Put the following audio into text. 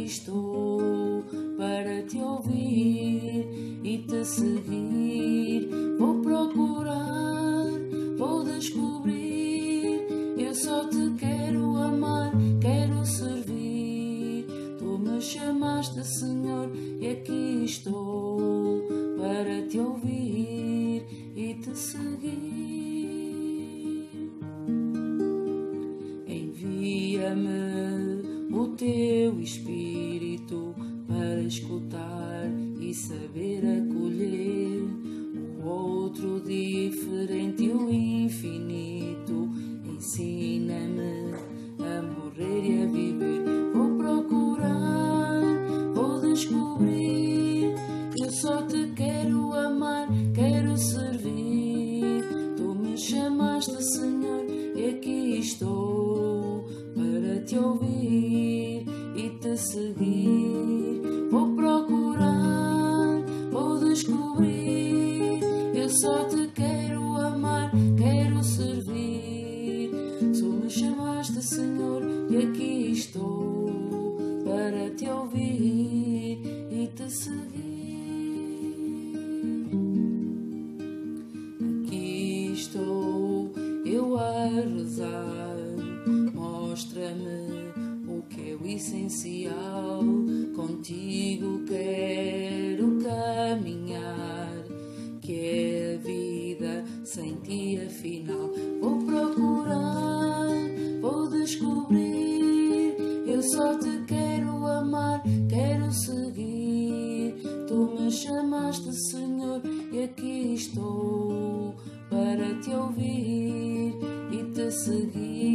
estou para te ouvir e te seguir. Vou procurar, vou descobrir. Eu só te quero amar, quero servir. Tu me chamaste, Senhor, e aqui estou para te ouvir e te seguir. Envia-me o teu Espírito para escutar e saber acolher o outro diferente e o infinito. Ensina-me a morrer e a viver. Vou procurar, vou descobrir. Eu só te quero amar, quero servir. Tu me chamaste, Senhor, e aqui estou para te ouvir e te seguir. Vou procurar, vou descobrir. Eu só te quero amar, quero servir. Tu me chamaste, Senhor, e aqui estou para te ouvir e te seguir. Aqui estou eu a rezar. Mostra-me o que é o essencial. Contigo quero caminhar, que é a vida sem ti afinal. Vou procurar, vou descobrir. Eu só te quero amar, quero seguir. Tu me chamaste, Senhor, e aqui estou para te ouvir e te seguir.